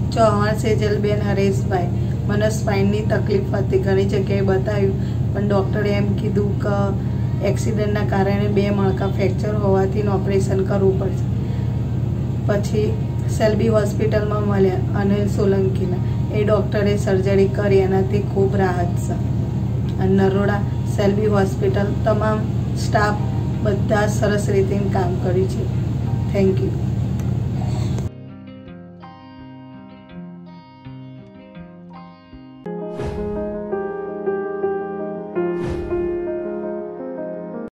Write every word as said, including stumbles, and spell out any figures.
ચૌહાણ સેજલબેન હરેશભાઈ, મને સ્પાઇનની તકલીફ હતી, ઘણી જગ્યાએ બતાવ્યું પણ ડૉક્ટરે એમ કીધું કે એક્સિડન્ટના કારણે બે મણકા ફ્રેક્ચર હોવાથી ઓપરેશન કરવું પડશે. પછી સેલ્બી હોસ્પિટલમાં મળ્યા અને સોલંકીના એ ડૉક્ટરે સર્જરી કરી, એનાથી ખૂબ રાહત છે. અને નરોડા સેલ્બી હોસ્પિટલ તમામ સ્ટાફ બધા સરસ રીતે કામ કર્યું છે. Thank you.